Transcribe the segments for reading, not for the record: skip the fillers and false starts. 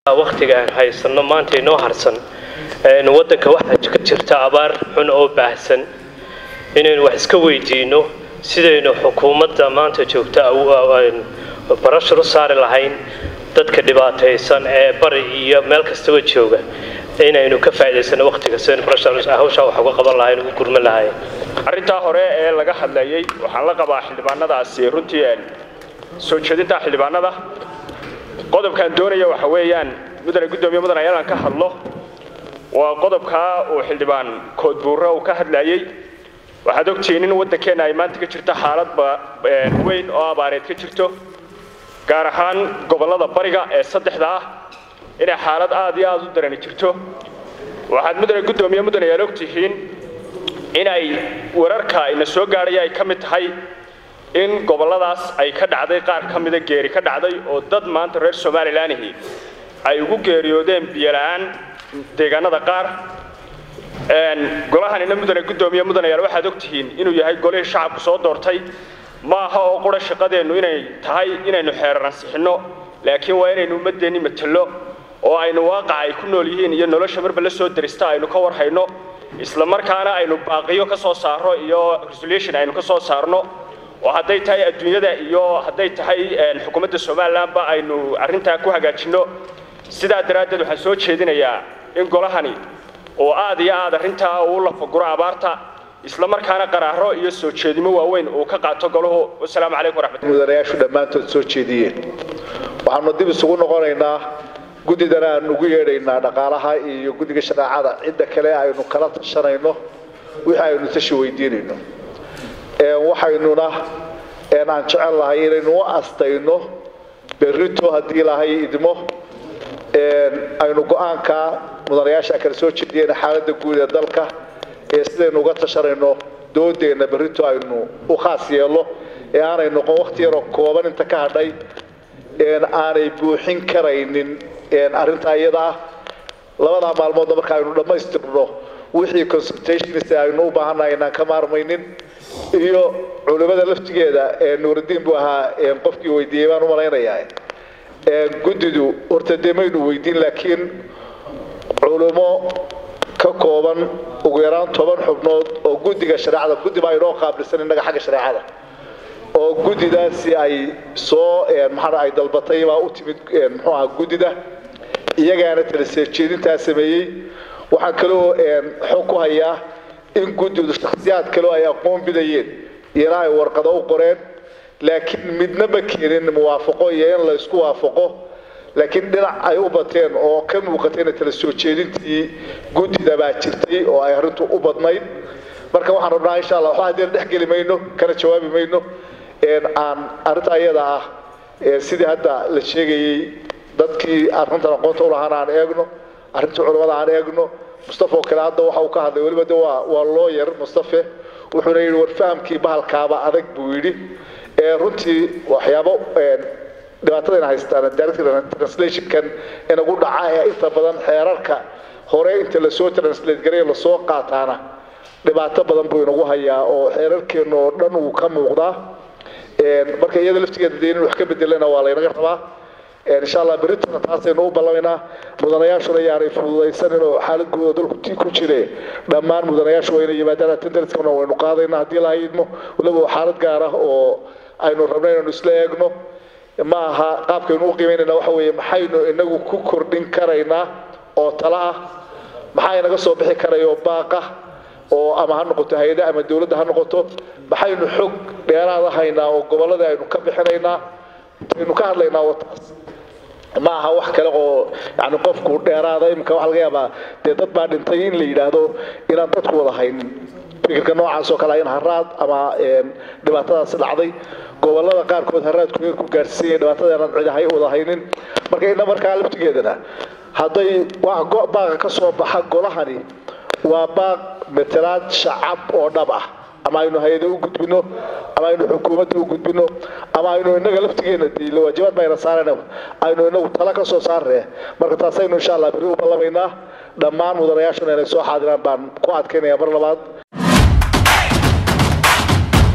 waqtiga haysanno maanta inoo harsan wadanka waxa ka jirta abaar xun oo baahsan inaynu wax iska weydiino sidaynu xukuumadda maanta joogta barashar u saari lahayn dadka dhibaataysan ee bari iyo meel kastaba jooga inaynu ka faa'iideysano waqtiga seen barashar hawsha wax uga qaban lahayn ugu gurman lahayn arinta hore ee laga hadlayay waxaan la qabaa xildhibaanadaasi runtii soo jeedinta xildhibaanada qodobkan doonaya waxa weeyaan mudane gudoomiye mudane ayaan ka hadlo waa qodobka oo xildhibaan koodbuuro uu ka hadlayay waxaad ogtiin in wadankeena ay maanta ka jirto xaalad weyn oo abaareed ka jirto gaar ahaan gobolada bariga ee saddexda ah in xaalad aad iyo aad u daran jirto waxaad mudane gudoomiye mudane ayaan ogtihiin in ay wararka ina soo gaaraya ay kamid tahay in goboladaas ay ka dhacday qaar kamida geeri ka dhacday oo dad maanta reer Soomaaliland ay ugu geeriyoodeen biyo la'aan deegaanada qaar golahan ina mudane gudoomiye mudane yaal waxaad ogtihiin inuu yahay golihii shacabku soo doortay ma aha oo qura shaqadeenu inay tahay inaynu xeeran sixino laakiin waa inaynu umadeeni matalo oo aynu waaqac ay ku nool yihiin iyo nolosha marba la soo dirista aynu ka warhayno isla markaana aynu baaqiyo ka soo saaro iyo resolution aynu ka soo saarno oo haday tahay adduunyada iyo haday tahay xukuumadda Soomaaliland ba aynu arinta ku hagaajino sida daraadeed waxaan soo jeedinayaa in golahani oo aad iyo aad arinta uu la faguro abaarta isla markaana qaraaro iyo soo jeedimo waaweyn oo ka qaato golaho wassalaamu calaykum waraxmatullaahi mudanayaashu dhamaantood soo jeediyeen waxaanu dib isugu noqonaynaa gudidana aan ugu yeedhaynaa dhaqaalaha iyo gudiga shaqada cidda kale aynu kala tashanayno wixii aynu tashi weydiinayno waxaynuna aan jecel lahay inaynu astayno berrito haddii lahay idmo aynu go'aanka mudanayaasha kala soo jeediyeen xaaladda guud ee dalka sidaynu uga tashanayno doodeena berrito aynu u khaas yeelo aanay noqon waqti yar oo kooban inta ka hadhay aanay buuxin karaynin arinta iyada labada maalmood marka aynu dhamaystirno wixii consultations aynu u baahanahay inaan ka maarmaynin iyo culimada laftigeeda Nuuridiin buu ahaa qofkii weydiiyay baan u malaynayaa gudidu horta deemaynu weydiin laakiin culimo ka kooban ugu yaraan 10 xubnood oo gudiga shariicada gudi baa inoo qaabilsan inaga xagga shariicada oo gudidaasi ay soo maxaa ay dalbatay baa u timid muxuu ahaa gudida iyagaana talisay jeedinta sameeyay waxa kale oo xog ku haya in gudidu shakhsiyaad kale ay aqoon bidayeen iyana ay warqado u qoreen laakiin midna ma keenin muwaafaqo iyo in la isku waafaqo laakiin dhinac ay u bateen oo ka muuqatay tala soo jeedintii gudida baa jirtay oo ay arintu u badnayd marka waxaan rabnaa insha Allah waxa hadii dhex gali mayno kana jawaabi mayno aan arinta ayada ah sidii hadda la sheegayay dadkii arinta aqoonta u lahaana aan eegno arinta culimada aan eegno Mustafa kale hadda waxa uu ka hadlay waliba waa lawyer Mustafa wuxuu leeyahay war fahamkii bahalkaaba adag buu yiri runtii waxyaabo dhibaatada haystaan direct translation kan inagu dhacay inta badan xeerarka hore inta la soo translate garay la soo qaataana dhibaato badan buu inagu hayaa oo xeerarkeena oo dhan uu ka muuqdaa marka iyada laftigeeda deeyin wax ka bedelana waa la inaga rabaa insha Allah berritana taasaynu u ballamayna mudanayaashuna yaanay fududaysan inuu xaalad guud dalku ku jire dhammaan mudanayaashu waa inay yimaadaan attendance-kana waynu qaadaynaa haddii la hayidmo waliba xaalad gaar ah oo aynu rabno inaynu isla eegno ma aha qaabkaynu u qiimeynayna waxa weeye maxaynu inagu ku kordhin karaynaa oo tala ah maxay naga soo bixi karayo baaqa oo ama ha noqoto hay'ada ama dawladda ha noqoto maxaynu xog dheeraad ahaynaa oo gobolada aynu ka bixinaynaa aynu ka hadlaynaa wataas ma aha wax kale oo yani qofku dheeraada imka wax laga yaabaa dad baa dhintay in la yiraahdo inaan dadku wada haynin fikirka noocaas oo kale in haraad ama dhibaatadaas dhacday gobolada qaar kood haraad ku gaarsiiyay dhibaatadaana cid ahay wada haynin marka inna markaa laftigeedana haday wax baaqa ka soo baxa golahani waa baaq metelaad shacab oo dhab ah ama aynu hay'ado u gudbino ama aynu xukuumadda u gudbino ama aynu inaga laftigeena diilo waajibaad bayna saarayna aynu inagu tala ka soo saarnaa marka taasaynu insha Allah bari u ballamayna dhammaan mudanayaashana inay soo xaadiraan baan ku adkeenayaa mar labaad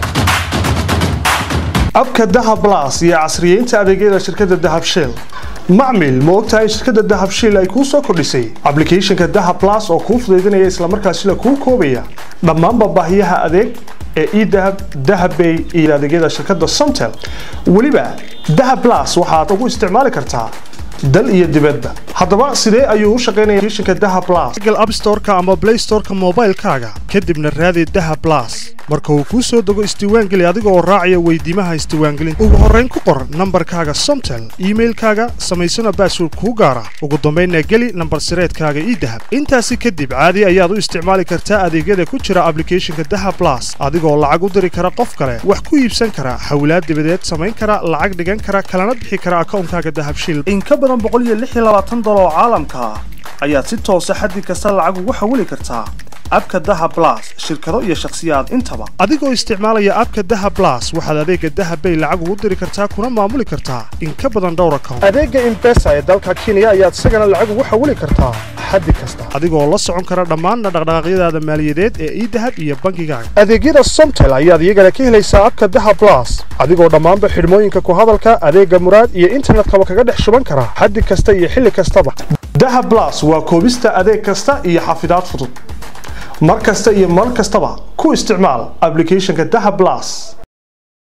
abka Dahab Plus iyo casriyeynta adeegyada shirkadda Dahab Shell macmil ma ogtahay shirkadda Dahab Shiil ay kuu soo kordhisay applicationka Dahab Plus oo kuu fududeynaya isla markaasina kuu koobaya dhammaan baahiyaha adeeg ee eDahab, Dahab Pay iyo adeegyada shirkadda Somtel. waliba Dahab Plus waxaad ugu isticmaali kartaa dal iyo dibadda. haddaba sidee ayuu u shaqeynayaa applicationka Dahab Plus? Google App Store-ka ama Play Store-ka mobile-kaaga kadibna raadi Dahab Plus. marka uu ku soo dago isdiiwaangeli adiga oo raacaya weydiimaha isdiiwaangelinta. ugu horreyn ku qor nambarkaaga Somtel, emailkaaga, samaysana password kuu gaara. ugu dambeynna geli nambar sireedkaaga eDahab. intaasi kadib caadi ayaad u isticmaali kartaa adeegyada ku jira applicationka Dahab Plus adigoo lacag u diri kara qof kale, wax ku iibsan kara, hawlaad dibadeed samayn kara, lacag dhigan kara, kalana bixi kara akoonkaaga Dahab Shiil. in ka badan $126 oo caalamka ayaad si toos ah xaddi kasta lacag ugu xawili kartaa abka Dahab Plus, shirkado iyo shakhsiyaad intaba. adigoo isticmaalaya abka Dahab Plus waxaad adeega Dahab Pay lacag ugu diri kartaa kuna maamuli kartaa in ka badan dhowr account. adeega M-Pesa ee dalka Kenya ayaad isagana lacag ugu xawili kartaa xaddi kasta adigoo la socon kara dhammaan dhaqdhaqaaqyadaada maaliyadeed ee eDahab iyo bangigaaga. adeegyada Somtel ayaad iyagana ka helaysaa abka Dahab Plus adigoo dhammaanba xidhmooyinka ku hadalka, adeega muraad iyo internetka kaga dhex shuban kara xaddi kasta iyo xilli kastaba. Dahab Plus waa koobista adeeg kasta iyo xafidaad fudud. mar kasta iyo mar kastaba ku isticmaal applicationka Dahab Plus.